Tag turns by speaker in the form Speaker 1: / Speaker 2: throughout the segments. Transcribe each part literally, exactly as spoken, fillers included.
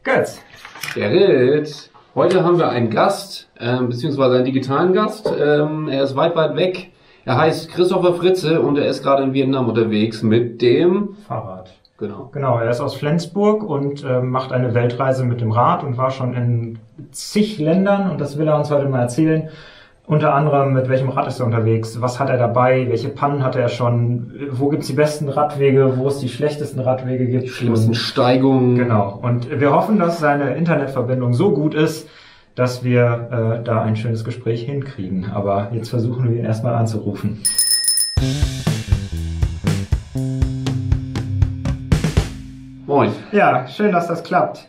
Speaker 1: Götz.
Speaker 2: Gerrit, heute haben wir einen Gast, ähm, beziehungsweise einen digitalen Gast. Ähm, er ist weit, weit weg. Er heißt Christopher Fritze und er ist gerade in Vietnam unterwegs mit dem
Speaker 1: Fahrrad.
Speaker 2: Genau.
Speaker 1: Genau, er ist aus Flensburg und äh, macht eine Weltreise mit dem Rad und war schon in zig Ländern und das will er uns heute mal erzählen. Unter anderem, mit welchem Rad ist er unterwegs, was hat er dabei, welche Pannen hatte er schon, wo gibt's die besten Radwege, wo es die schlechtesten Radwege gibt.
Speaker 2: Die schlimmsten Steigungen.
Speaker 1: Genau, und wir hoffen, dass seine Internetverbindung so gut ist, dass wir äh, da ein schönes Gespräch hinkriegen. Aber jetzt versuchen wir ihn erstmal anzurufen.
Speaker 2: Moin.
Speaker 1: Ja, schön, dass das klappt.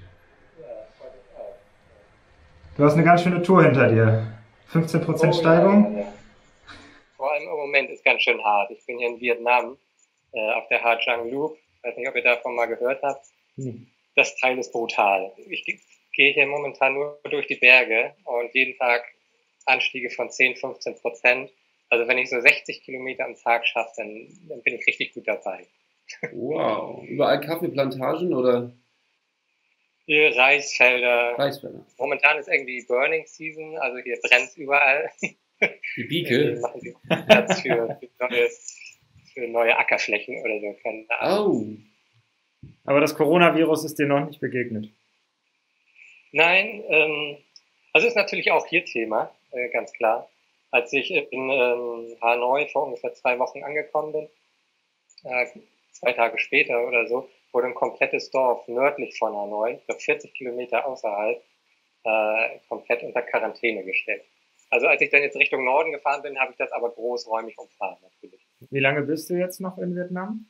Speaker 1: Du hast eine ganz schöne Tour hinter dir. fünfzehn Prozent
Speaker 3: Oh,
Speaker 1: Steigung?
Speaker 3: ja, ja. Vor allem im Moment ist ganz schön hart. Ich bin hier in Vietnam äh, auf der Ha Giang Loop. Ich weiß nicht, ob ihr davon mal gehört habt.
Speaker 1: Hm.
Speaker 3: Das Teil ist brutal. Ich gehe hier momentan nur durch die Berge und jeden Tag Anstiege von zehn, fünfzehn Prozent. Also wenn ich so sechzig Kilometer am Tag schaffe, dann, dann bin ich richtig gut dabei.
Speaker 2: Wow. Überall Kaffeeplantagen oder
Speaker 3: Hier Reisfelder.
Speaker 2: Reisfelder?
Speaker 3: Momentan ist irgendwie Burning Season, also hier brennt überall.
Speaker 2: Die
Speaker 3: Die
Speaker 2: Bieke?
Speaker 3: machen die Platz für, für, neue, für neue Ackerflächen oder so. Keine Ahnung.
Speaker 2: Oh.
Speaker 1: Aber das Coronavirus ist dir noch nicht begegnet.
Speaker 3: Nein, ähm, also ist natürlich auch hier Thema, äh, ganz klar. Als ich in ähm, Hanoi vor ungefähr zwei Wochen angekommen bin, äh, zwei Tage später oder so, wurde ein komplettes Dorf nördlich von Hanoi, ich glaube vierzig Kilometer außerhalb, äh, komplett unter Quarantäne gestellt. Also als ich dann jetzt Richtung Norden gefahren bin, habe ich das aber großräumig umfahren natürlich.
Speaker 1: Wie lange bist du jetzt noch in Vietnam?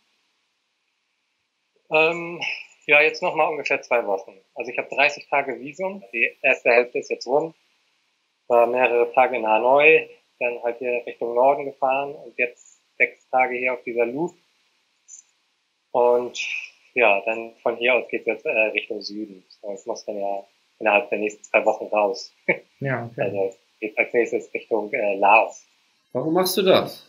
Speaker 3: Ähm, ja, jetzt nochmal ungefähr zwei Wochen. Also ich habe dreißig Tage Visum, die erste Hälfte ist jetzt rum, war mehrere Tage in Hanoi, dann halt hier Richtung Norden gefahren und jetzt sechs Tage hier auf dieser Loop. Und ja, dann von hier aus geht es jetzt äh, Richtung Süden. So, ich muss dann ja innerhalb der nächsten zwei Wochen raus.
Speaker 1: Ja, okay.
Speaker 3: Also geht als nächstes Richtung äh, Laos.
Speaker 2: Warum machst du das?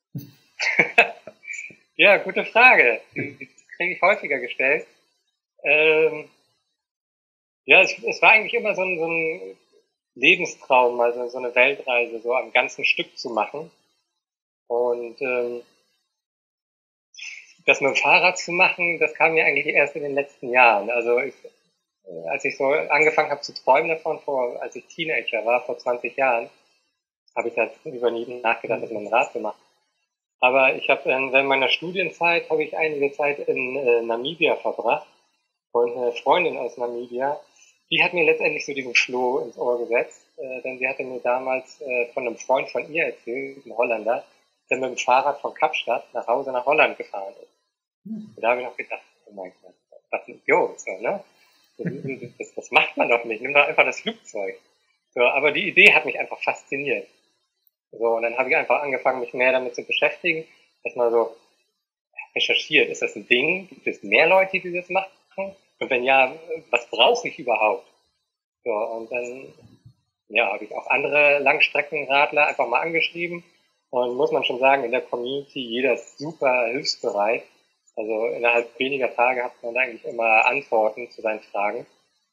Speaker 3: Ja, gute Frage. Die, die kriege ich häufiger gestellt. Ähm, ja, es, es war eigentlich immer so ein, so ein Lebenstraum, also so eine Weltreise so am ganzen Stück zu machen. Und ähm, das mit dem Fahrrad zu machen, das kam mir eigentlich erst in den letzten Jahren. Also ich, äh, als ich so angefangen habe zu träumen davon, vor, als ich Teenager war, vor zwanzig Jahren, habe ich darüber nie nachgedacht, dass man ein Rad gemacht. Aber ich habe äh, während meiner Studienzeit habe ich einige Zeit in äh, Namibia verbracht und eine Freundin aus Namibia, die hat mir letztendlich so diesen Floh ins Ohr gesetzt, äh, denn sie hatte mir damals äh, von einem Freund von ihr erzählt, einem Holländer, der mit dem Fahrrad von Kapstadt nach Hause nach Holland gefahren ist. Und da habe ich noch gedacht, oh mein Gott, was ein Idiot, so, ne? Das, das, das macht man doch nicht, nimm doch einfach das Flugzeug. So, aber die Idee hat mich einfach fasziniert. So, und dann habe ich einfach angefangen, mich mehr damit zu beschäftigen, erstmal so recherchiert, ist das ein Ding, gibt es mehr Leute, die das machen? Und wenn ja, was brauche ich überhaupt? So, und dann ja, habe ich auch andere Langstreckenradler einfach mal angeschrieben. Und muss man schon sagen, in der Community, jeder ist super hilfsbereit. Also innerhalb weniger Tage hat man eigentlich immer Antworten zu seinen Fragen.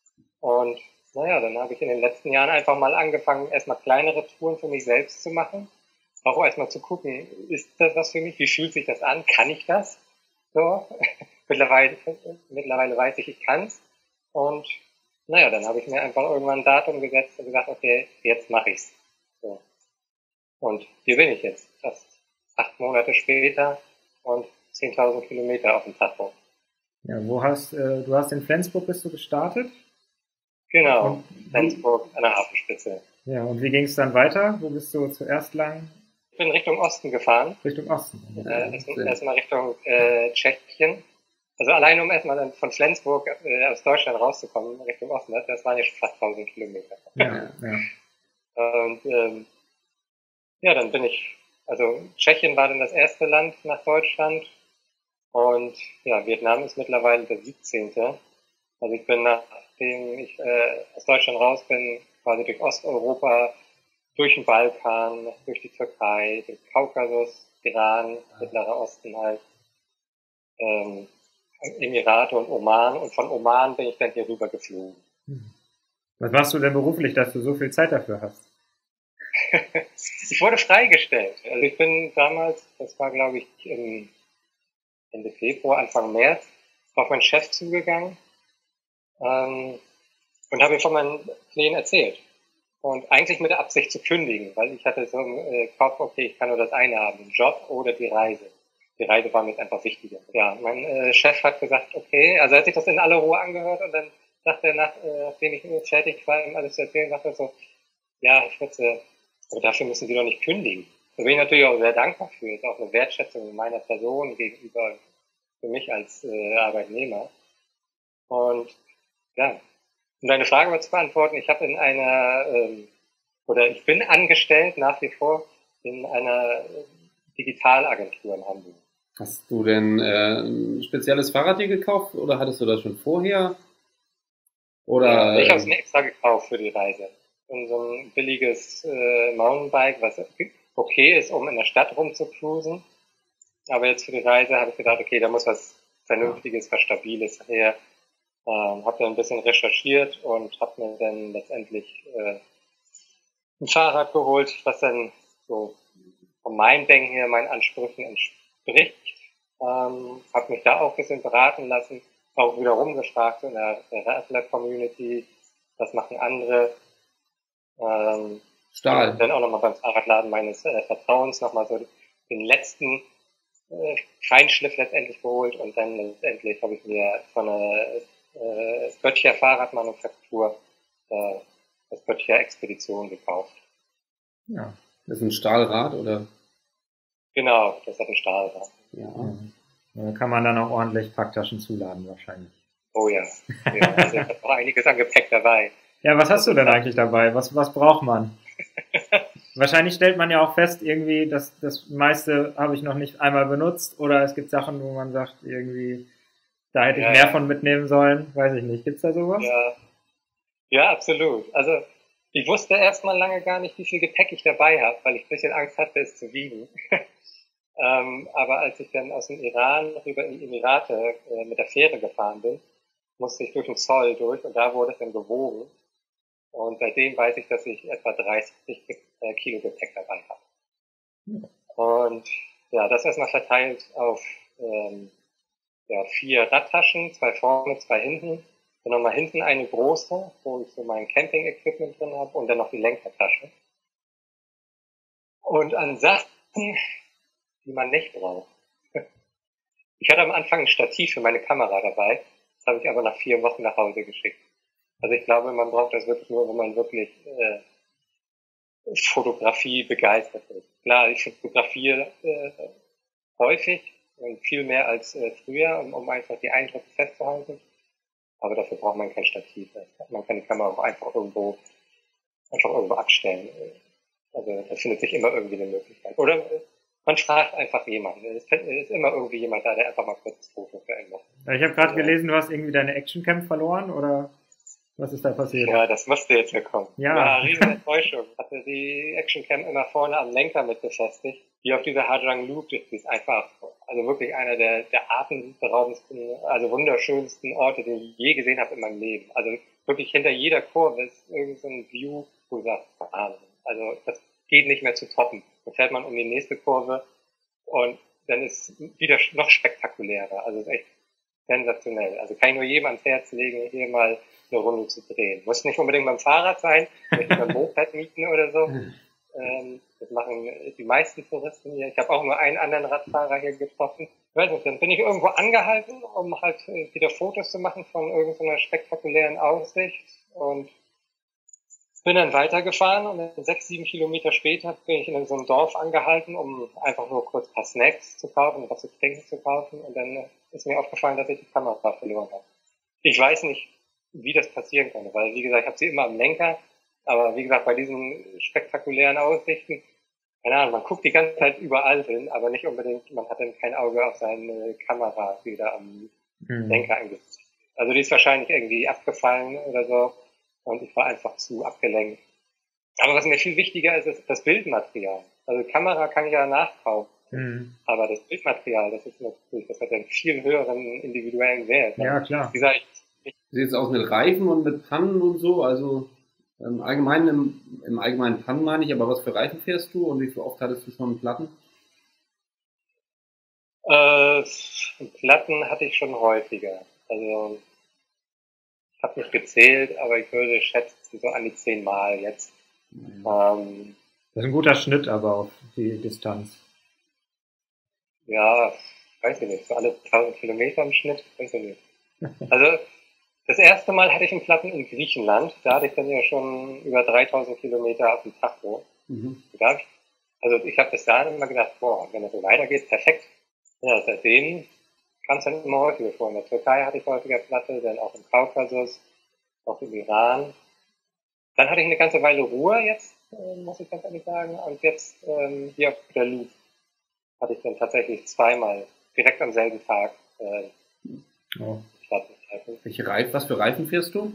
Speaker 3: Und naja, dann habe ich in den letzten Jahren einfach mal angefangen, erstmal kleinere Touren für mich selbst zu machen. Auch erstmal zu gucken, ist das was für mich? Wie fühlt sich das an? Kann ich das? So. mittlerweile, mittlerweile weiß ich, ich kann's. Und naja, dann habe ich mir einfach irgendwann ein Datum gesetzt und gesagt, okay, jetzt mache ich's. So. Und hier bin ich jetzt, fast acht Monate später und zehntausend Kilometer auf dem Tacho.
Speaker 1: Ja, wo hast, äh, du hast in Flensburg bist du gestartet?
Speaker 3: Genau,
Speaker 1: Und
Speaker 3: Flensburg an der Hafenspitze.
Speaker 1: Ja, und wie ging es dann weiter? Wo bist du zuerst lang?
Speaker 3: Ich bin Richtung Osten gefahren.
Speaker 1: Richtung Osten.
Speaker 3: Äh, erstmal erst Richtung äh, Tschechien. Also allein um erstmal dann von Flensburg äh, aus Deutschland rauszukommen, Richtung Osten, das waren ja schon fast tausend Kilometer.
Speaker 1: Ja, ja.
Speaker 3: Und ähm, ja, dann bin ich, also Tschechien war dann das erste Land nach Deutschland und ja, Vietnam ist mittlerweile der siebzehnte. Also ich bin, nachdem ich äh, aus Deutschland raus bin, quasi durch Osteuropa, durch den Balkan, durch die Türkei, den Kaukasus, Iran, Mittlerer Osten halt, ähm, Emirate und Oman und von Oman bin ich dann hier rüber geflogen.
Speaker 1: Was machst du denn beruflich, dass du so viel Zeit dafür hast?
Speaker 3: Ich wurde freigestellt. Also ich bin damals, das war glaube ich im Ende Februar, Anfang März, auf meinen Chef zugegangen ähm, und habe ihm von meinen Plänen erzählt. Und eigentlich mit der Absicht zu kündigen, weil ich hatte so im äh, Kopf, okay, ich kann nur das eine haben, den Job oder die Reise. Die Reise war mir jetzt einfach wichtiger. Ja, mein äh, Chef hat gesagt, okay, also er hat sich das in aller Ruhe angehört und dann sagte er, nach, äh, nachdem ich fertig war, ihm alles zu erzählen, sagte er so, ja, ich würde, aber dafür müssen Sie doch nicht kündigen. Da bin ich natürlich auch sehr dankbar für. Das ist auch eine Wertschätzung meiner Person gegenüber für mich als äh, Arbeitnehmer. Und ja, um deine Frage mal zu beantworten, ich habe in einer, ähm, oder ich bin angestellt nach wie vor in einer Digitalagentur in Hamburg.
Speaker 2: Hast du denn äh, ein spezielles Fahrrad dir gekauft oder hattest du das schon vorher? Oder,
Speaker 3: ja, ich habe es mir extra gekauft für die Reise. Und so ein billiges äh, Mountainbike, was okay ist, um in der Stadt rumzucruisen. Aber jetzt für die Reise habe ich gedacht, okay, da muss was Vernünftiges, was Stabiles her. Ähm, habe dann ein bisschen recherchiert und habe mir dann letztendlich äh, ein Fahrrad geholt, was dann so von meinem Denken her meinen Ansprüchen entspricht. Ähm, habe mich da auch ein bisschen beraten lassen, auch wieder rumgefragt in der, der Radler-Community, was machen andere. Ähm,
Speaker 2: Stahl.
Speaker 3: Dann auch nochmal beim Fahrradladen meines äh, Vertrauens nochmal so den letzten äh, Feinschliff letztendlich geholt und dann letztendlich habe ich mir von einer äh, Böttcher Fahrradmanufaktur äh, das Böttcher Expedition gekauft.
Speaker 2: Ja. Das ist ein Stahlrad, oder?
Speaker 3: Genau, das hat ein Stahlrad.
Speaker 2: Ja.
Speaker 1: Da kann man dann auch ordentlich Packtaschen zuladen wahrscheinlich.
Speaker 3: Oh ja. Ja, also ich habe auch einiges an Gepäck dabei.
Speaker 1: Ja, was hast du denn eigentlich dabei? Was, was braucht man? Wahrscheinlich stellt man ja auch fest, irgendwie, dass das meiste habe ich noch nicht einmal benutzt oder es gibt Sachen, wo man sagt, irgendwie, da hätte ich
Speaker 3: ja,
Speaker 1: mehr
Speaker 3: ja.
Speaker 1: von mitnehmen sollen. Weiß ich nicht. Gibt's da sowas?
Speaker 3: Ja, ja, absolut. Also ich wusste erstmal lange gar nicht, wie viel Gepäck ich dabei habe, weil ich ein bisschen Angst hatte, es zu wiegen. ähm, aber als ich dann aus dem Iran rüber in die Emirate äh, mit der Fähre gefahren bin, musste ich durch den Zoll durch und da wurde es dann gewogen. Und seitdem weiß ich, dass ich etwa dreißig Kilo Gepäck dabei habe. Und ja, das erstmal verteilt auf ähm, ja, vier Radtaschen, zwei vorne, zwei hinten. Dann nochmal hinten eine große, wo ich so mein Camping-Equipment drin habe und dann noch die Lenkertasche. Und an Sachen, die man nicht braucht. Ich hatte am Anfang ein Stativ für meine Kamera dabei. Das habe ich aber nach vier Wochen nach Hause geschickt. Also ich glaube, man braucht das wirklich nur, wenn man wirklich äh, Fotografie begeistert ist. Klar, ich fotografiere äh, häufig und viel mehr als äh, früher, um, um einfach die Eindrücke festzuhalten. Aber dafür braucht man kein Stativ. Man kann die Kamera auch einfach irgendwo, einfach irgendwo abstellen. Also da findet sich immer irgendwie eine Möglichkeit. Oder man fragt einfach jemanden. Es ist immer irgendwie jemand da, der einfach mal kurz das Foto für einen macht.
Speaker 1: Ich habe gerade gelesen, du hast irgendwie deine Actioncam verloren, oder was ist da passiert?
Speaker 3: Ja, das musste jetzt ja kommen.
Speaker 1: Ja,
Speaker 3: ja riesen Enttäuschung. Hatte die Actioncam immer vorne am Lenker mit befestigt. Die auf dieser Hajang Loop, die ist einfach, also wirklich einer der, der atemberaubendsten, also wunderschönsten Orte, die ich je gesehen habe in meinem Leben. Also wirklich hinter jeder Kurve ist irgend so ein View, wo du sagst, Wahnsinn. Also das geht nicht mehr zu toppen. Dann fährt man um die nächste Kurve und dann ist wieder noch spektakulärer. Also es ist echt sensationell. Also kann ich nur jedem ans Herz legen, hier mal eine Runde zu drehen. Muss nicht unbedingt beim Fahrrad sein, vielleicht beim Moped mieten oder so. Ähm, das machen die meisten Touristen hier. Ich habe auch nur einen anderen Radfahrer hier getroffen. Ich weiß nicht, dann bin ich irgendwo angehalten, um halt wieder Fotos zu machen von irgendeiner spektakulären Aussicht und bin dann weitergefahren und dann sechs, sieben Kilometer später bin ich in so einem Dorf angehalten, um einfach nur kurz ein paar Snacks zu kaufen, was zu trinken zu kaufen und dann ist mir aufgefallen, dass ich die Kamera verloren habe. Ich weiß nicht, wie das passieren kann, weil wie gesagt, ich habe sie immer am Lenker, aber wie gesagt, bei diesen spektakulären Aussichten, keine Ahnung, man guckt die ganze Zeit überall hin, aber nicht unbedingt, man hat dann kein Auge auf seine Kamera, die da am mhm. Lenker angesetzt ist. Also die ist wahrscheinlich irgendwie abgefallen oder so und ich war einfach zu abgelenkt. Aber was mir viel wichtiger ist, ist das Bildmaterial. Also Kamera kann ich ja nachkaufen.
Speaker 1: Mhm.
Speaker 3: Aber das Bildmaterial, das ist natürlich, das hat einen viel höheren individuellen Wert.
Speaker 1: Ja, klar.
Speaker 3: Wie gesagt,
Speaker 2: Wie sieht es aus mit Reifen und mit Pannen und so? Also im Allgemeinen, im, im Allgemeinen Pannen meine ich, aber was für Reifen fährst du und wie viel oft hattest du schon Platten?
Speaker 3: Äh, Platten hatte ich schon häufiger. Also ich habe nicht gezählt, aber ich würde schätzen so an die zehn Mal jetzt.
Speaker 2: Ja.
Speaker 3: Ähm,
Speaker 1: Das ist ein guter Schnitt aber auf die Distanz.
Speaker 3: ja, weiß ich nicht, so alle tausend Kilometer im Schnitt, weiß ich nicht. Also das erste Mal hatte ich einen Platten in Griechenland. Da hatte ich dann ja schon über dreitausend Kilometer auf dem Tacho.
Speaker 2: Mhm.
Speaker 3: Da hab ich, also ich habe bis dahin immer gedacht, boah, wenn das so weitergeht, perfekt. Ja, seitdem kam es dann immer häufiger vor. In der Türkei hatte ich häufiger Platte, dann auch im Kaukasus, auch im Iran. Dann hatte ich eine ganze Weile Ruhe jetzt, äh, muss ich ganz ehrlich sagen. Und jetzt ähm, hier auf der Loop hatte ich dann tatsächlich zweimal direkt am selben Tag äh,
Speaker 2: Oh.
Speaker 3: Platten.
Speaker 2: Welche Reifen, was für Reifen fährst du?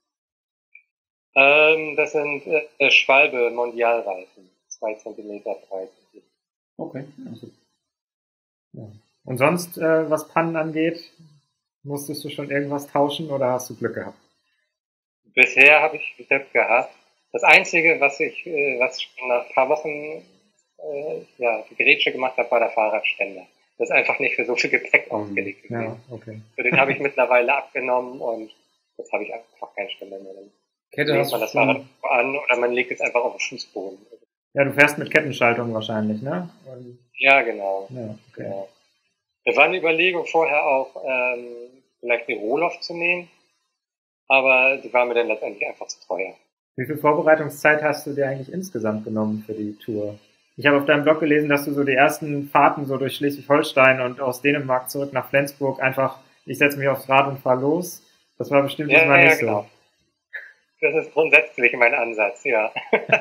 Speaker 3: Ähm, das sind äh, Schwalbe Mondialreifen, zwei Zentimeter breit.
Speaker 2: Okay. Also.
Speaker 1: Ja. Und sonst, äh, was Pannen angeht, musstest du schon irgendwas tauschen oder hast du Glück gehabt?
Speaker 3: Bisher habe ich Glück gehabt. Das Einzige, was ich, äh, was schon nach ein paar Wochen äh, ja, die Grätsche gemacht habe, war der Fahrradständer. Das ist einfach nicht für so viel Gepäck ausgelegt gewesen.
Speaker 1: Ja, okay.
Speaker 3: Für den habe ich mittlerweile abgenommen und jetzt habe ich einfach keinen Ständer mehr. Dann
Speaker 2: Kette
Speaker 3: legt
Speaker 2: hast
Speaker 3: man
Speaker 2: du
Speaker 3: das Fahrrad
Speaker 2: schon.
Speaker 3: an oder man legt es einfach auf den Fußboden.
Speaker 1: Ja, du fährst mit Kettenschaltung wahrscheinlich, ne? Und,
Speaker 3: Ja, genau.
Speaker 1: ja, okay.
Speaker 3: Ja. Es war eine Überlegung vorher auch, ähm, vielleicht die Rohloff zu nehmen, aber die war mir dann letztendlich einfach zu teuer.
Speaker 1: Wie viel Vorbereitungszeit hast du dir eigentlich insgesamt genommen für die Tour? Ich habe auf deinem Blog gelesen, dass du so die ersten Fahrten so durch Schleswig-Holstein und aus Dänemark zurück nach Flensburg einfach, ich setze mich aufs Rad und fahre los. Das war bestimmt
Speaker 3: Ja,
Speaker 1: diesmal
Speaker 3: ja,
Speaker 1: nicht
Speaker 3: genau.
Speaker 1: so.
Speaker 3: Das ist grundsätzlich mein Ansatz, ja.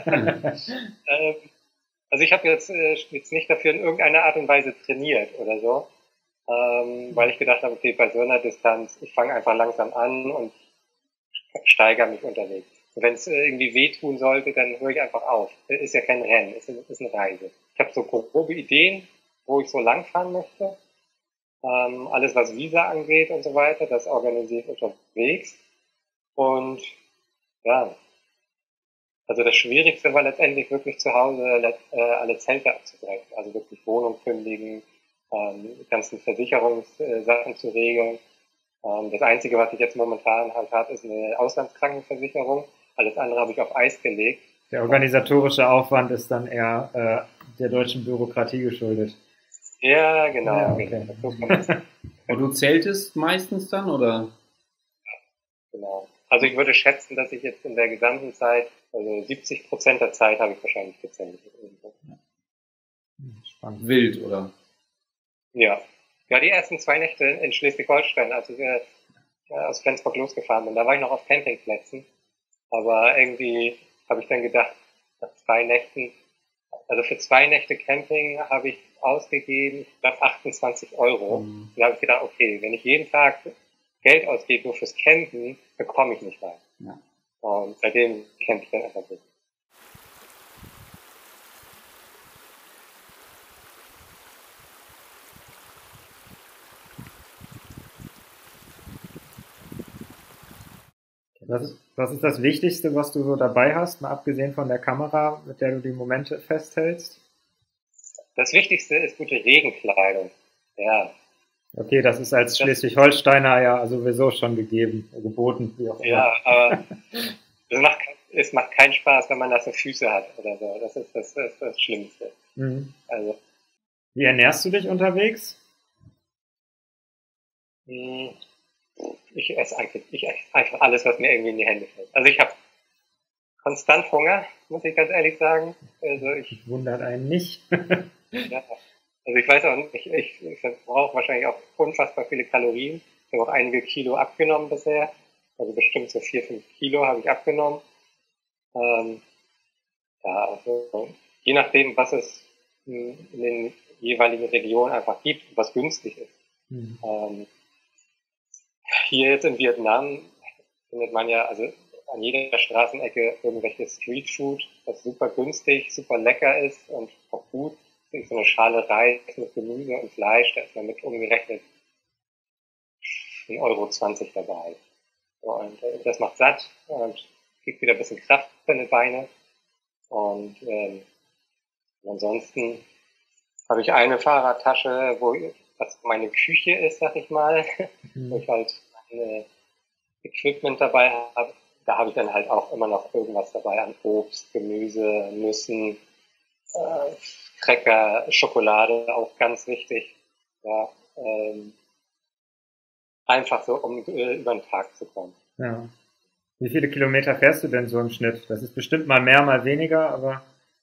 Speaker 3: ähm, also ich habe jetzt, äh, jetzt nicht dafür in irgendeiner Art und Weise trainiert oder so, ähm, weil ich gedacht habe, okay, bei so einer Distanz, ich fange einfach langsam an und steigere mich unterwegs. Wenn es irgendwie wehtun sollte, dann höre ich einfach auf. Ist ja kein Rennen, ist, ist eine Reise. Ich habe so grobe Ideen, wo ich so langfahren möchte. Ähm, alles, was Visa angeht und so weiter, das organisiere ich unterwegs. Und ja, also das Schwierigste war letztendlich wirklich zu Hause äh, alle Zelte abzubrechen. Also wirklich Wohnung kündigen, ähm, die ganzen Versicherungssachen zu regeln. Ähm, das Einzige, was ich jetzt momentan halt habe, ist eine Auslandskrankenversicherung. Alles andere habe ich auf Eis gelegt.
Speaker 1: Der organisatorische Aufwand ist dann eher äh, der deutschen Bürokratie geschuldet.
Speaker 3: Ja, genau.
Speaker 1: Ja, okay.
Speaker 3: genau.
Speaker 2: Und du zeltest meistens dann, oder?
Speaker 3: Genau. Also ich würde schätzen, dass ich jetzt in der gesamten Zeit, also siebzig Prozent der Zeit habe ich wahrscheinlich gezeltet.
Speaker 1: Spannend.
Speaker 2: Wild, oder?
Speaker 3: Ja. Ja, die ersten zwei Nächte in Schleswig-Holstein, als ich äh, aus Flensburg losgefahren bin, da war ich noch auf Campingplätzen. Aber irgendwie habe ich dann gedacht, nach zwei Nächten, also für zwei Nächte Camping habe ich ausgegeben, ich glaube achtundzwanzig Euro.
Speaker 2: Mhm.
Speaker 3: Da habe ich gedacht, okay, wenn ich jeden Tag Geld ausgebe nur fürs Campen, dann komme ich nicht weit.
Speaker 2: Ja.
Speaker 3: Und seitdem campe ich dann einfach so.
Speaker 1: Was ist, was ist das Wichtigste, was du so dabei hast, mal abgesehen von der Kamera, mit der du die Momente festhältst?
Speaker 3: Das Wichtigste ist gute Regenkleidung. Ja.
Speaker 1: Okay, das ist als Schleswig-Holsteiner ja sowieso schon gegeben, geboten, wie auch immer.
Speaker 3: Ja, aber es macht, es macht keinen Spaß, wenn man nasse Füße hat oder so. Das ist das, das, ist das Schlimmste.
Speaker 1: Mhm.
Speaker 3: Also,
Speaker 1: Wie ernährst du dich unterwegs?
Speaker 3: ich esse einfach, ich esse einfach alles, was mir irgendwie in die Hände fällt. Also ich habe konstant Hunger, muss ich ganz ehrlich sagen. Also ich
Speaker 1: Wundert einen nicht.
Speaker 3: ja, also ich weiß auch nicht, ich, ich, ich verbrauche wahrscheinlich auch unfassbar viele Kalorien. Ich habe auch einige Kilo abgenommen bisher. Also bestimmt so vier, fünf Kilo habe ich abgenommen. Ähm, ja, also je nachdem, was es in den jeweiligen Regionen einfach gibt, was günstig ist.
Speaker 1: Mhm.
Speaker 3: Ähm, hier jetzt in Vietnam findet man ja also an jeder Straßenecke irgendwelche Streetfood, das super günstig, super lecker ist und auch gut. so eine Schale Reis mit Gemüse und Fleisch, da ist man mit umgerechnet ein Euro zwanzig dabei. Und äh, das macht satt und gibt wieder ein bisschen Kraft für die Beine. Und ähm, ansonsten habe ich eine Fahrradtasche, wo was meine Küche ist, sag ich mal, mhm. wo ich halt meine Equipment dabei habe. Da habe ich dann halt auch immer noch irgendwas dabei an Obst, Gemüse, Nüssen, äh, Cracker, Schokolade, auch ganz wichtig. Ja, ähm, einfach so, um äh, über den Tag zu kommen.
Speaker 1: Ja. Wie viele Kilometer fährst du denn so im Schnitt? Das ist bestimmt mal mehr, mal weniger, aber...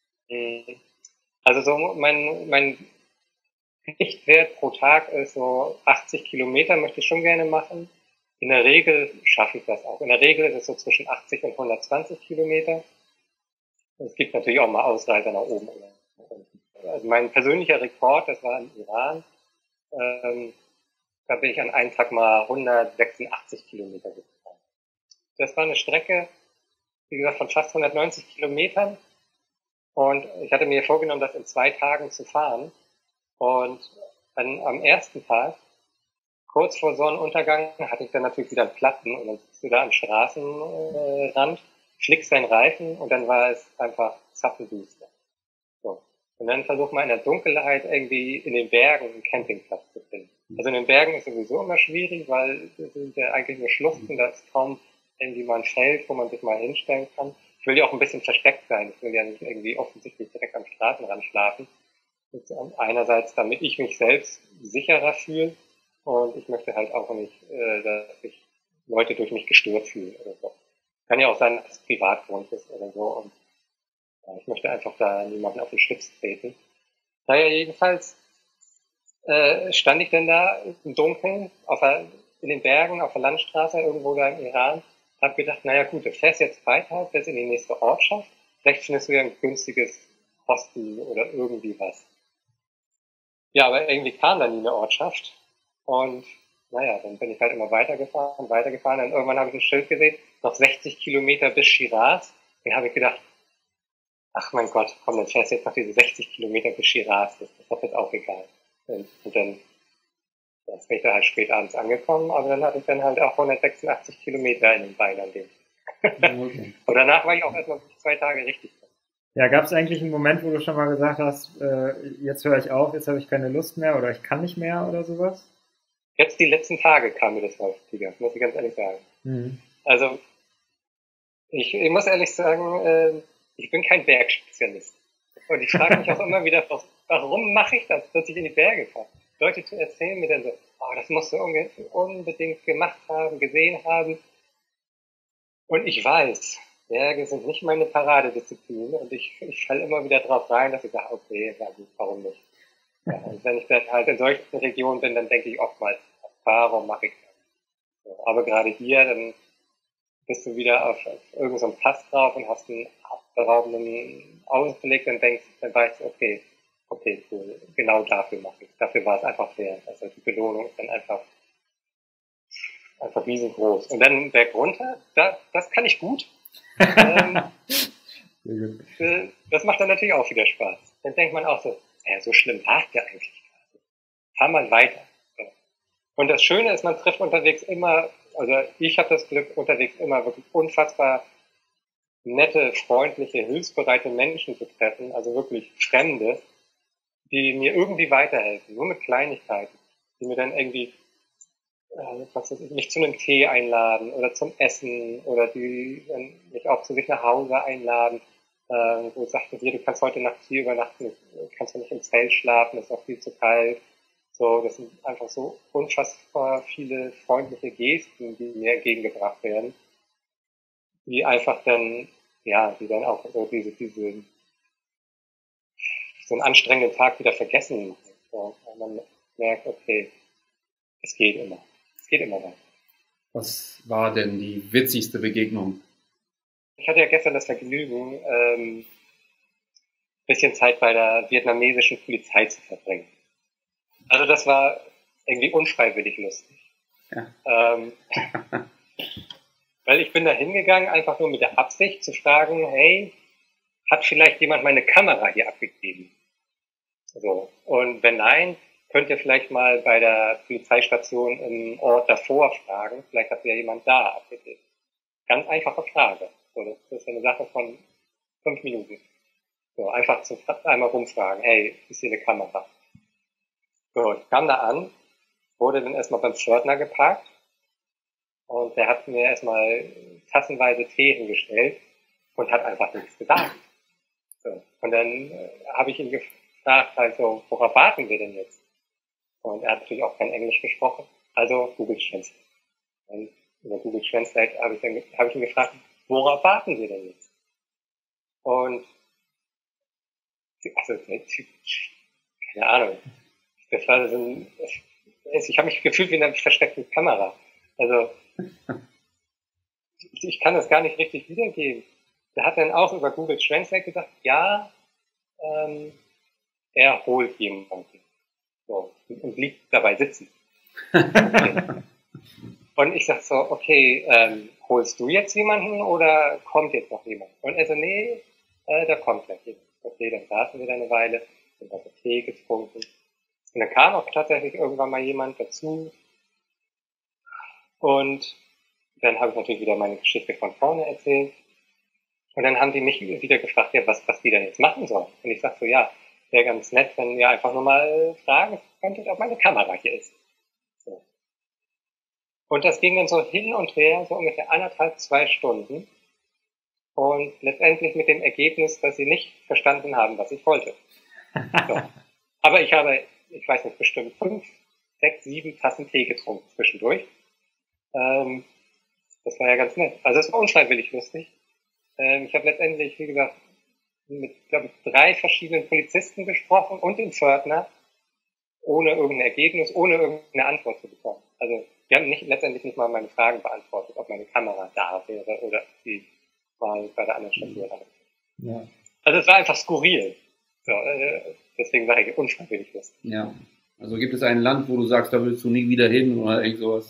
Speaker 3: Also so mein, mein Richtwert pro Tag ist so achtzig Kilometer, möchte ich schon gerne machen. In der Regel schaffe ich das auch. In der Regel ist es so zwischen achtzig und hundertzwanzig Kilometer. Es gibt natürlich auch mal Ausreißer nach oben oder nach unten. Also mein persönlicher Rekord, das war im Iran. Ähm, da bin ich an einem Tag mal hundertsechsundachtzig Kilometer gefahren. Das war eine Strecke, wie gesagt, von fast hundertneunzig Kilometern. Und ich hatte mir vorgenommen, das in zwei Tagen zu fahren. Und dann am ersten Tag, kurz vor Sonnenuntergang, hatte ich dann natürlich wieder einen Platten und dann sitzt du da am Straßenrand, flickst deinen Reifen und dann war es einfach zappenduster. So. Und dann versucht man in der Dunkelheit irgendwie in den Bergen einen Campingplatz zu finden. Also in den Bergen ist sowieso immer schwierig, weil das sind ja eigentlich nur Schluchten, da ist kaum irgendwie mal ein Feld, wo man sich mal hinstellen kann. Ich will ja auch ein bisschen versteckt sein. Ich will ja nicht irgendwie offensichtlich direkt am Straßenrand schlafen. Einerseits, damit ich mich selbst sicherer fühle und ich möchte halt auch nicht, äh, dass sich Leute durch mich gestört fühlen oder so. Kann ja auch sein, dass es Privatgrund ist oder so und ja, ich möchte einfach da niemanden auf den Schlips treten. Naja, jedenfalls äh, stand ich dann da im Dunkeln auf der, in den Bergen, auf der Landstraße irgendwo da im Iran. Hab gedacht, naja gut, du fährst jetzt weiter, fährst in die nächste Ortschaft, vielleicht findest du ja ein günstiges Hostel oder irgendwie was. Ja, aber irgendwie kam da nie eine Ortschaft und naja, dann bin ich halt immer weitergefahren, weitergefahren und irgendwann habe ich ein Schild gesehen, noch sechzig Kilometer bis Shiraz. Dann habe ich gedacht, ach mein Gott, komm, dann fährst du jetzt noch diese sechzig Kilometer bis Shiraz, das ist doch jetzt auch egal. Und, und dann Jetzt bin ich da halt spät abends angekommen, aber dann hatte ich dann halt auch hundertsechsundachtzig Kilometer in den Beinen an dem. Okay. Und danach war ich auch erstmal zwei Tage richtig.
Speaker 1: Ja, gab es eigentlich einen Moment, wo du schon mal gesagt hast, äh, jetzt höre ich auf, jetzt habe ich keine Lust mehr oder ich kann nicht mehr oder sowas?
Speaker 3: Jetzt die letzten Tage kam mir das häufiger, muss ich ganz ehrlich sagen. Mhm. Also, ich, ich muss ehrlich sagen, äh, ich bin kein Bergspezialist. Und ich frage mich auch immer wieder, warum mache ich das, dass ich in die Berge fahre? Leute erzählen mir dann so, oh, das musst du unbedingt gemacht haben, gesehen haben. Und ich weiß, Berge sind nicht meine Paradedisziplin und ich, ich falle immer wieder drauf rein, dass ich sage, okay, na gut, warum nicht? Ja, und wenn ich dann halt in solchen Regionen bin, dann denke ich oftmals, warum mache ich das? So, aber gerade hier, dann bist du wieder auf, auf irgendeinem so Pass drauf und hast einen atemberaubenden Ausblick, dann denkst, dann weißt du, okay, okay, cool, genau dafür mache ich. Dafür war es einfach wert. Also die Belohnung ist dann einfach, einfach riesengroß. Und dann Berg runter, da, das kann ich gut. ähm, das macht dann natürlich auch wieder Spaß. Dann denkt man auch so, ja, so schlimm war es ja eigentlich gerade. Fahr mal weiter. Und das Schöne ist, man trifft unterwegs immer, also ich habe das Glück, unterwegs immer wirklich unfassbar nette, freundliche, hilfsbereite Menschen zu treffen, also wirklich Fremde, die mir irgendwie weiterhelfen, nur mit Kleinigkeiten, die mir dann irgendwie äh, was weiß ich, mich zu einem Tee einladen oder zum Essen oder die dann mich auch zu sich nach Hause einladen, äh, wo ich sagte, hier, du kannst heute Nacht hier übernachten, kannst du nicht im Zelt schlafen, ist auch viel zu kalt. So, das sind einfach so unfassbar viele freundliche Gesten, die mir entgegengebracht werden, die einfach dann, ja, die dann auch so diese, diese so einen anstrengenden Tag wieder vergessen machen. So, und man merkt, okay, es geht immer. Es geht immer weiter.
Speaker 2: Was war denn die witzigste Begegnung?
Speaker 3: Ich hatte ja gestern das Vergnügen, ähm, ein bisschen Zeit bei der vietnamesischen Polizei zu verbringen. Also das war irgendwie unfreiwillig lustig. Ja. Ähm, weil ich bin da hingegangen, einfach nur mit der Absicht zu fragen, hey, hat vielleicht jemand meine Kamera hier abgegeben? So. Und wenn nein, könnt ihr vielleicht mal bei der Polizeistation im Ort davor fragen. Vielleicht hat ja jemand da abgegeben. Ganz einfache Frage. So, das ist eine Sache von fünf Minuten. So, einfach zu, einmal rumfragen. Hey, ist hier eine Kamera? So, ich kam da an, wurde dann erstmal beim Pförtner geparkt. Und der hat mir erstmal tassenweise Tee hingestellt und hat einfach nichts gesagt. So. Und dann äh, habe ich ihn gefragt, also, worauf warten wir denn jetzt? Und er hat natürlich auch kein Englisch gesprochen, also Google Translate. Und über Google Translate habe ich, dann, habe ich ihn gefragt, worauf warten wir denn jetzt? Und, also, keine Ahnung, das war so ein, ich habe mich gefühlt wie in einer versteckten Kamera. Also, ich kann das gar nicht richtig wiedergeben. Der hat dann auch über Google Translate gesagt, ja, ähm, er holt jemanden. So, und blieb dabei sitzen. Okay. Und ich sag so, okay, ähm, holst du jetzt jemanden oder kommt jetzt noch jemand? Und er so, nee, äh, da kommt gleich jemand. Okay, dann saßen wir da eine Weile und haben Tee getrunken. Und dann kam auch tatsächlich irgendwann mal jemand dazu. Und dann habe ich natürlich wieder meine Geschichte von vorne erzählt. Und dann haben die mich wieder gefragt, ja, was, was die denn jetzt machen sollen. Und ich sag so, ja, wäre ganz nett, wenn ihr einfach nur mal fragen könntet, ob meine Kamera hier ist. So. Und das ging dann so hin und her, so ungefähr anderthalb, zwei Stunden. Und letztendlich mit dem Ergebnis, dass sie nicht verstanden haben, was ich wollte. So. Aber ich habe, ich weiß nicht, bestimmt fünf, sechs, sieben Tassen Tee getrunken zwischendurch. Ähm, das war ja ganz nett. Also es war unfreiwillig lustig. Ähm, ich habe letztendlich, wie gesagt, mit, glaube ich, drei verschiedenen Polizisten gesprochen und dem Pförtner, ohne irgendein Ergebnis, ohne irgendeine Antwort zu bekommen. Also die haben nicht, letztendlich nicht mal meine Fragen beantwortet, ob meine Kamera da wäre oder ob die mal bei der anderen Station war. Ja. Also es war einfach skurril. So, äh, deswegen sage ich unfreiwillig lustig.
Speaker 2: Ja. Also gibt es ein Land, wo du sagst, da willst du nie wieder hin oder irgend sowas?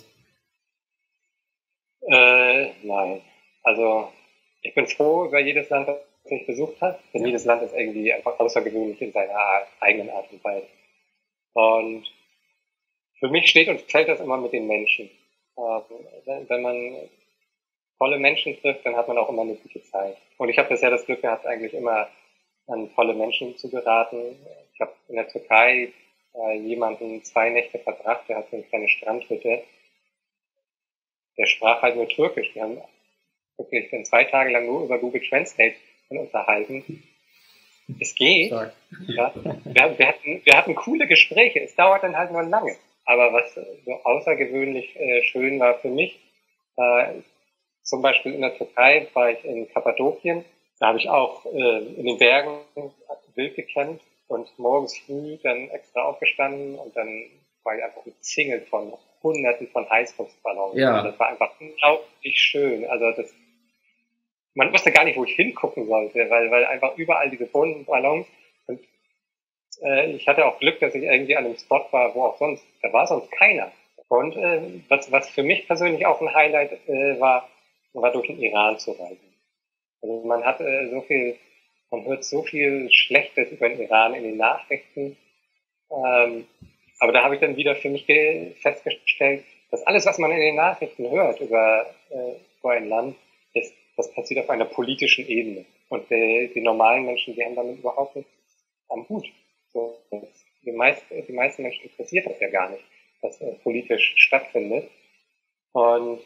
Speaker 3: Äh, nein. Also ich bin froh über jedes Land, das ich besucht habe. Denn ja. Jedes Land ist irgendwie einfach außergewöhnlich in seiner eigenen Art und Weise. Und für mich steht und fällt das immer mit den Menschen. Wenn, wenn man tolle Menschen trifft, dann hat man auch immer eine gute Zeit. Und ich habe bisher das Glück gehabt, eigentlich immer an tolle Menschen zu geraten. Ich habe in der Türkei äh, jemanden zwei Nächte verbracht, der hat so eine kleine Strandhütte. Der sprach halt nur Türkisch. Wir haben wirklich dann zwei Tage lang nur über Google Translate unterhalten. Es geht. Ja. Wir, wir, hatten, wir hatten coole Gespräche. Es dauert dann halt nur lange. Aber was so außergewöhnlich äh, schön war für mich, äh, zum Beispiel in der Türkei war ich in Kappadokien. Da habe ich auch äh, in den Bergen wild gecampt und morgens früh dann extra aufgestanden und dann war ich einfach umzingelt von Hunderten von Heißluftballons. Ja. Das war einfach unglaublich schön. Also das, man wusste gar nicht, wo ich hingucken sollte, weil, weil einfach überall diese bunten Ballons. Und äh, ich hatte auch Glück, dass ich irgendwie an einem Spot war, wo auch sonst, da war sonst keiner. Und äh, was, was für mich persönlich auch ein Highlight äh, war, war durch den Iran zu reisen. Also man hat äh, so viel, man hört so viel Schlechtes über den Iran in den Nachrichten. Ähm, aber da habe ich dann wieder für mich festgestellt, dass alles, was man in den Nachrichten hört über äh, so ein Land, ist, das passiert auf einer politischen Ebene. Und die, die normalen Menschen, die haben damit überhaupt nichts am Hut. So, die, meist, die meisten Menschen interessiert das ja gar nicht, was äh, politisch stattfindet. Und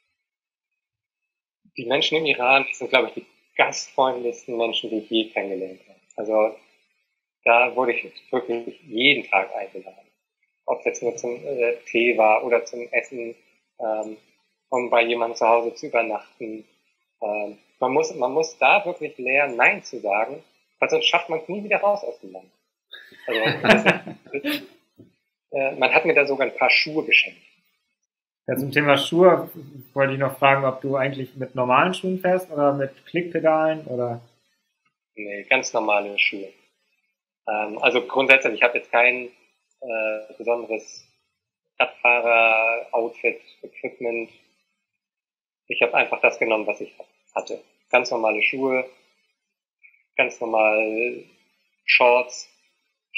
Speaker 3: die Menschen im Iran sind, glaube ich, die gastfreundlichsten Menschen, die ich je kennengelernt habe. Also da wurde ich wirklich jeden Tag eingeladen. Ob es jetzt nur zum äh, Tee war oder zum Essen, ähm, um bei jemandem zu Hause zu übernachten. Ähm, man muss, man muss da wirklich lernen, Nein zu sagen, weil sonst schafft man es nie wieder raus aus dem Land. Also, das, das, äh, man hat mir da sogar ein paar Schuhe geschenkt.
Speaker 1: Ja, zum Thema Schuhe wollte ich noch fragen, ob du eigentlich mit normalen Schuhen fährst oder mit Klickpedalen oder?
Speaker 3: Nee, ganz normale Schuhe. Ähm, also grundsätzlich, ich habe jetzt kein äh, besonderes Radfahrer-Outfit, Equipment. Ich habe einfach das genommen, was ich hatte. Ganz normale Schuhe, ganz normal Shorts,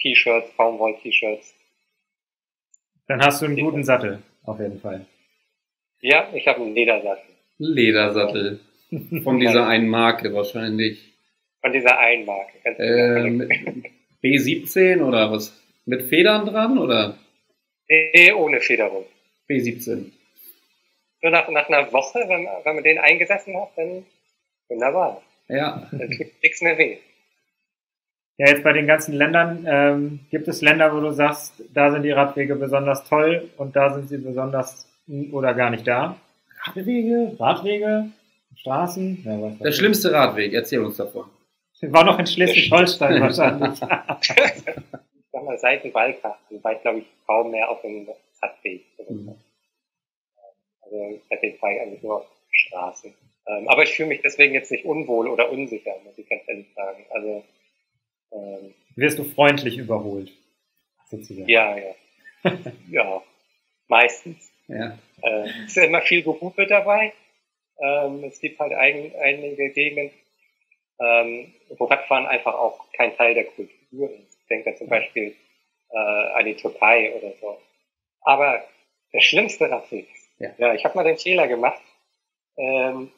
Speaker 3: T-Shirts, Baumwoll-T-Shirts.
Speaker 1: Dann hast du einen guten Sattel, auf jeden Fall.
Speaker 3: Ja, ich habe einen Ledersattel.
Speaker 2: Ledersattel. Von dieser einen Marke wahrscheinlich.
Speaker 3: Von dieser einen Marke. Ganz
Speaker 2: Ähm, B siebzehn oder was? Mit Federn dran oder?
Speaker 3: Nee, ohne Federung.
Speaker 2: B siebzehn.
Speaker 3: So nach, nach einer Woche, wenn, wenn man den eingesessen hat, dann wunderbar.
Speaker 2: Ja.
Speaker 3: Dann tut nichts mehr weh.
Speaker 1: Ja, jetzt bei den ganzen Ländern, ähm, gibt es Länder, wo du sagst, da sind die Radwege besonders toll und da sind sie besonders oder gar nicht da? Radwege, Radwege, Straßen? Ja, was
Speaker 2: Der schlimmste Radweg, erzähl uns davon.
Speaker 1: War noch in Schleswig-Holstein wahrscheinlich.
Speaker 3: Ich sag mal, seit dem Balkan war ich, glaube ich, kaum mehr auf dem Radweg. Mhm. Also seitdem fahre ich eigentlich nur auf Straßen. Ähm, aber ich fühle mich deswegen jetzt nicht unwohl oder unsicher, muss ich ganz ehrlich sagen. Also ähm,
Speaker 1: wirst du freundlich überholt? Sozusagen.
Speaker 3: Ja, ja. Ja, meistens.
Speaker 2: Ja.
Speaker 3: Äh, es ist immer viel Gehupe dabei. Ähm, es gibt halt ein, einige Gegenden, ähm, wo Radfahren einfach auch kein Teil der Kultur ist. Ich denke da zum Beispiel äh, an die Türkei oder so. Aber der schlimmste Radweg, ja, ja ich habe mal den Fehler gemacht, ähm,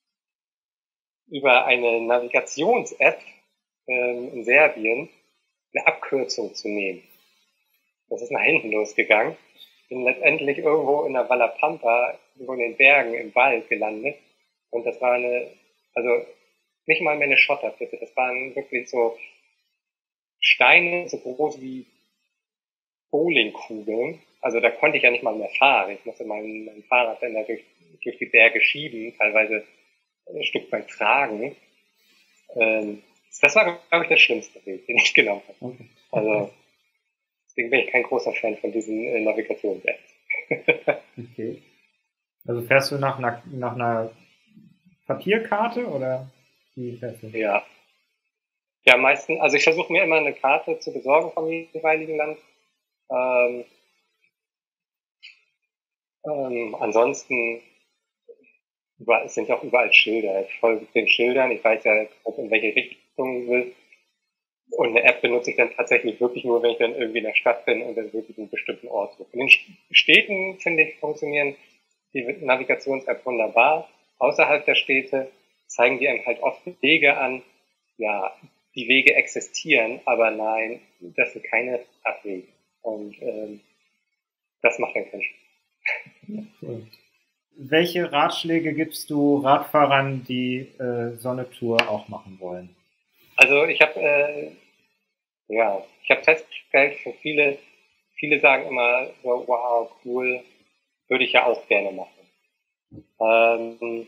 Speaker 3: über eine Navigations-App ähm, in Serbien eine Abkürzung zu nehmen. Das ist nach hinten losgegangen. Bin letztendlich irgendwo in der Valla Pampa, irgendwo in den Bergen im Wald gelandet. Und das war eine, also nicht mal mehr eine Schotterpiste, das waren wirklich so Steine, so groß wie Bowlingkugeln. Also da konnte ich ja nicht mal mehr fahren. Ich musste mein, mein Fahrrad dann da durch, durch die Berge schieben, teilweise ein Stück weit tragen. Ähm, das war, glaube ich, der schlimmste Weg, den ich genommen habe. Okay. Also deswegen bin ich kein großer Fan von diesen äh, Navigations-Apps.
Speaker 1: Okay. Also fährst du nach einer, nach einer Papierkarte oder wie fährst du?
Speaker 3: Ja. Ja, meistens, also ich versuche mir immer eine Karte zu besorgen vom jeweiligen Land. Ähm, ähm, ansonsten überall, es sind ja auch überall Schilder. Ich folge den Schildern, ich weiß ja grob, in welche Richtung ich will. Und eine App benutze ich dann tatsächlich wirklich nur, wenn ich dann irgendwie in der Stadt bin und dann wirklich einen bestimmten Ort suche. In den Städten, finde ich, funktionieren die Navigations-App wunderbar. Außerhalb der Städte zeigen die einem halt oft Wege an. Ja, die Wege existieren, aber nein, das sind keine Radwege. Und ähm, das macht dann keinen Spaß.
Speaker 1: Cool. Welche Ratschläge gibst du Radfahrern, die äh, so eine Tour auch machen wollen?
Speaker 3: Also ich habe äh, ja, ich habe festgestellt, für viele, viele sagen immer so, wow, cool, würde ich ja auch gerne machen. Ähm,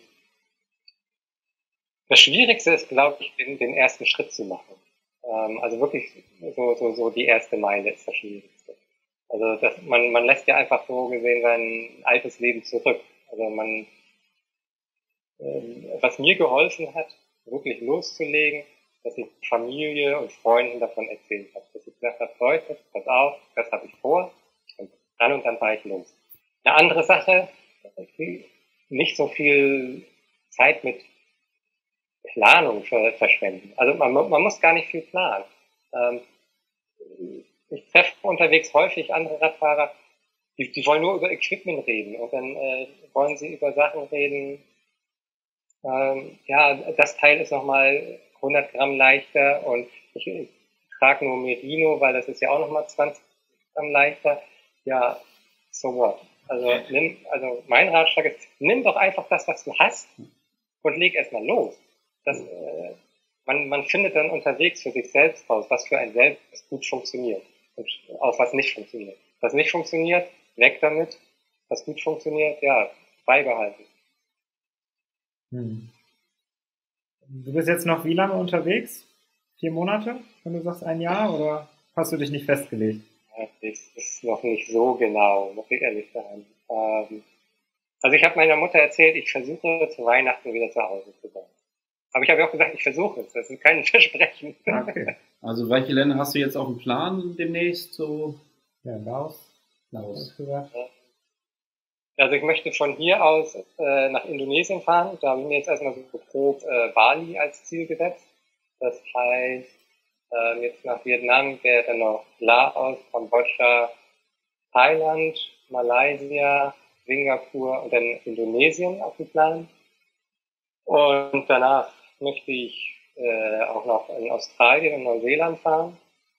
Speaker 3: das Schwierigste ist, glaube ich, den, den ersten Schritt zu machen. Ähm, also wirklich so, so, so die erste Meile ist das Schwierigste. Also das, man, man lässt ja einfach so gesehen sein altes Leben zurück. Also man, ähm, was mir geholfen hat, wirklich loszulegen, dass ich Familie und Freunden davon erzählt habe. Dass ich gesagt habe, Leute, pass auf, das habe ich vor. Und dann und dann fahre ich los. Eine andere Sache, nicht so viel Zeit mit Planung verschwenden. Also man, man muss gar nicht viel planen. Ähm, ich treffe unterwegs häufig andere Radfahrer, die, die wollen nur über Equipment reden und dann äh, wollen sie über Sachen reden. Ähm, ja, das Teil ist nochmal hundert Gramm leichter und ich, ich trage nur Merino, weil das ist ja auch nochmal zwanzig Gramm leichter. Ja, so what? Also, nimm, also mein Ratschlag ist, nimm doch einfach das, was du hast und leg erstmal los. Das, äh, man, man findet dann unterwegs für sich selbst raus, was für ein selbst gut funktioniert und auch was nicht funktioniert. Was nicht funktioniert, weg damit. Was gut funktioniert, ja, beibehalten.
Speaker 1: Hm. Du bist jetzt noch wie lange unterwegs? Vier Monate, wenn du sagst ein Jahr, oder hast du dich nicht festgelegt?
Speaker 3: Ja, das ist noch nicht so genau, muss ich ehrlich sagen. Ähm, also ich habe meiner Mutter erzählt, ich versuche zu Weihnachten wieder zu Hause zu sein. Aber ich habe ja auch gesagt, ich versuche es. Das ist kein Versprechen.
Speaker 2: Okay. Also welche Länder hast du jetzt auf dem Plan demnächst? So?
Speaker 1: Ja, Laos.
Speaker 2: Laos.
Speaker 3: Also ich möchte von hier aus äh, nach Indonesien fahren. Da haben wir jetzt erstmal so grob äh, Bali als Ziel gesetzt. Das heißt, Ähm, jetzt nach Vietnam wäre dann noch Laos, Kambodscha, Thailand, Malaysia, Singapur und dann Indonesien auf dem Plan. Und danach möchte ich äh, auch noch in Australien und Neuseeland fahren.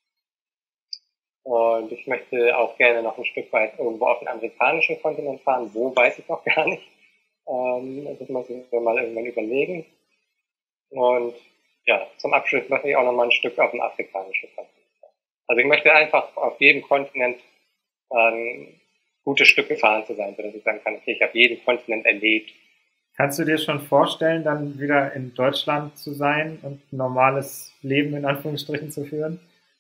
Speaker 3: Und ich möchte auch gerne noch ein Stück weit irgendwo auf den amerikanischen Kontinent fahren. Wo, weiß ich noch gar nicht. Ähm, das muss ich mir mal irgendwann überlegen. Und ja, zum Abschluss möchte ich auch noch mal ein Stück auf den afrikanischen Kontinent fahren. Also ich möchte einfach auf jedem Kontinent ähm, gute Stücke fahren zu sein, sodass ich sagen kann, okay, ich habe jeden Kontinent erlebt.
Speaker 1: Kannst du dir schon vorstellen, dann wieder in Deutschland zu sein und ein normales Leben in Anführungsstrichen zu führen?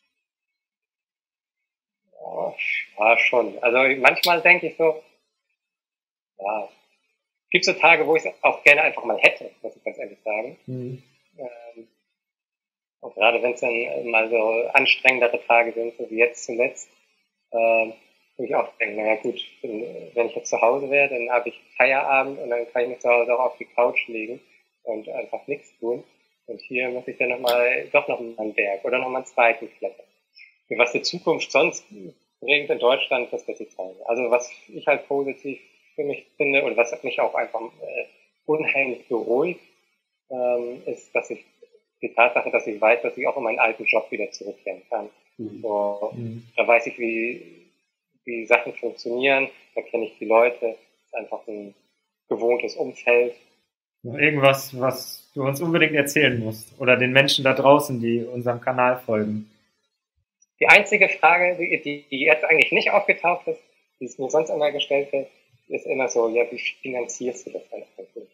Speaker 3: Ja, schon. Also manchmal denke ich so, ja, es gibt so Tage, wo ich es auch gerne einfach mal hätte, muss ich ganz ehrlich sagen. Mhm. Ähm, und gerade wenn es dann mal so anstrengendere Tage sind, so wie jetzt zuletzt, ähm, wo ich auch denke, naja gut, wenn ich jetzt zu Hause wäre, dann habe ich Feierabend und dann kann ich mich zu Hause auch auf die Couch legen und einfach nichts tun. Und hier muss ich dann noch mal, doch noch mal einen Berg oder noch mal einen zweiten klettern. Und was die Zukunft sonst bringt in Deutschland, das wird sich zeigen. Also was ich halt positiv für mich finde und was mich auch einfach äh, unheimlich beruhigt, ähm, ist, dass ich die Tatsache, dass ich weiß, dass ich auch in meinen alten Job wieder zurückkehren kann. Mhm. So, mhm. Da weiß ich, wie wie Sachen funktionieren, da kenne ich die Leute, das ist einfach ein gewohntes Umfeld.
Speaker 1: Noch irgendwas, was du uns unbedingt erzählen musst oder den Menschen da draußen, die unserem Kanal folgen?
Speaker 3: Die einzige Frage, die, die jetzt eigentlich nicht aufgetaucht ist, die es mir sonst immer gestellt wird, ist immer so, ja, wie finanzierst du das denn eigentlich?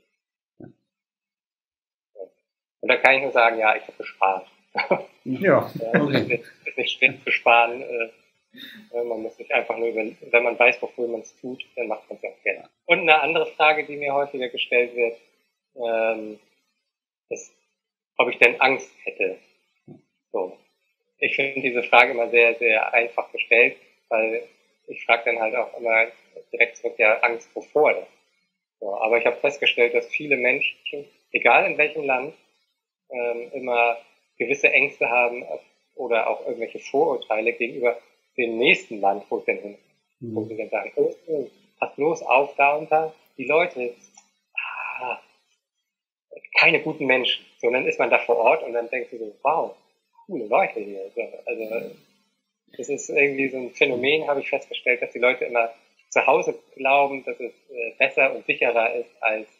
Speaker 3: Und da kann ich nur sagen, ja, ich habe gespart.
Speaker 1: Ja,
Speaker 3: okay. Es ist nicht schwer zu sparen. Man muss nicht einfach nur, über, wenn man weiß, wofür man es tut, dann macht man es auch gerne. Und eine andere Frage, die mir häufiger gestellt wird, ähm, ist, ob ich denn Angst hätte. So. Ich finde diese Frage immer sehr, sehr einfach gestellt, weil ich frage dann halt auch immer direkt zurück, ja, Angst wovor denn? So, aber ich habe festgestellt, dass viele Menschen, egal in welchem Land, ähm, immer gewisse Ängste haben oder auch irgendwelche Vorurteile gegenüber dem nächsten Land, wo ich dann hin, mhm. wo sie dann sagen, oh, oh, pass bloß auf, da und da, die Leute, ah, keine guten Menschen. So, und dann ist man da vor Ort und dann denkt sie so, wow, coole Leute hier. So, also, das ist irgendwie so ein Phänomen, habe ich festgestellt, dass die Leute immer zu Hause glauben, dass es äh, besser und sicherer ist als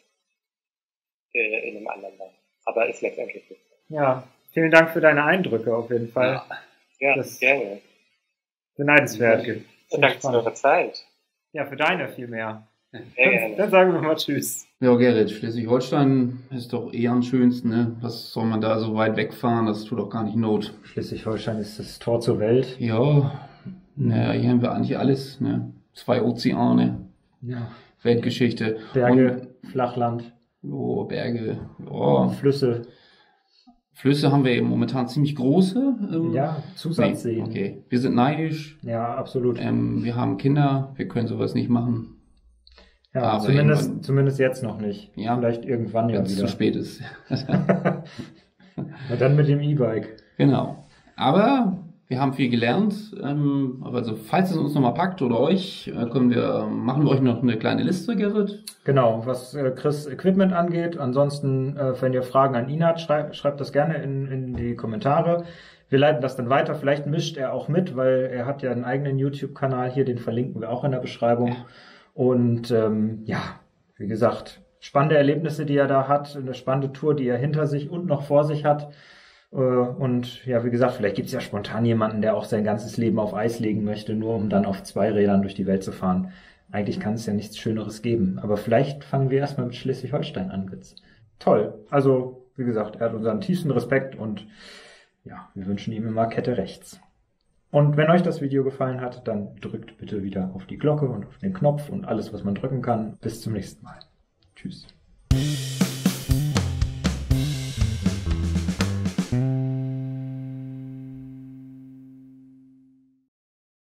Speaker 3: äh, in einem anderen Land. Aber ist letztendlich nicht so.
Speaker 1: Ja, vielen Dank für deine Eindrücke auf jeden Fall.
Speaker 3: Ja, das gerne.
Speaker 1: Beneidenswert.
Speaker 3: Ja, danke für eure Zeit.
Speaker 1: Ja, für deine viel mehr.
Speaker 3: Dann,
Speaker 1: dann sagen wir mal Tschüss.
Speaker 2: Ja, Gerrit, Schleswig-Holstein ist doch eher am schönsten, ne? Was soll man da so weit wegfahren? Das tut doch gar nicht Not.
Speaker 1: Schleswig-Holstein ist das Tor zur Welt.
Speaker 2: Ja, naja, hier haben wir eigentlich alles, ne? Zwei Ozeane,
Speaker 1: ja.
Speaker 2: Weltgeschichte.
Speaker 1: Berge, und, Flachland.
Speaker 2: Oh, Berge, oh.
Speaker 1: Flüsse.
Speaker 2: Flüsse haben wir eben momentan ziemlich große. Ähm,
Speaker 1: ja, Zusatzseen.
Speaker 2: Nee, okay, wir sind neidisch.
Speaker 1: Ja, absolut.
Speaker 2: Ähm, wir haben Kinder, wir können sowas nicht machen.
Speaker 1: Ja, aber zumindest, zumindest jetzt noch nicht.
Speaker 2: Ja,
Speaker 1: vielleicht irgendwann ja wieder.
Speaker 2: Wenn es zu spät ist.
Speaker 1: Na dann mit dem E-Bike.
Speaker 2: Genau. Aber wir haben viel gelernt. Ähm, also falls es uns nochmal packt oder euch, äh, können wir, machen wir euch noch eine kleine Liste, Gerrit.
Speaker 1: Genau, was äh, Chris Equipment angeht. Ansonsten, äh, wenn ihr Fragen an ihn habt, schreibt, schreibt das gerne in, in die Kommentare. Wir leiten das dann weiter. Vielleicht mischt er auch mit, weil er hat ja einen eigenen YouTube-Kanal hier, den verlinken wir auch in der Beschreibung. Ja. Und ähm, ja, wie gesagt, spannende Erlebnisse, die er da hat, eine spannende Tour, die er hinter sich und noch vor sich hat. Und ja, wie gesagt, vielleicht gibt es ja spontan jemanden, der auch sein ganzes Leben auf Eis legen möchte, nur um dann auf zwei Rädern durch die Welt zu fahren. Eigentlich kann es ja nichts Schöneres geben. Aber vielleicht fangen wir erstmal mit Schleswig-Holstein an, Witz. Toll. Also, wie gesagt, er hat unseren tiefsten Respekt und ja, wir wünschen ihm immer Kette rechts. Und wenn euch das Video gefallen hat, dann drückt bitte wieder auf die Glocke und auf den Knopf und alles, was man drücken kann. Bis zum nächsten Mal. Tschüss.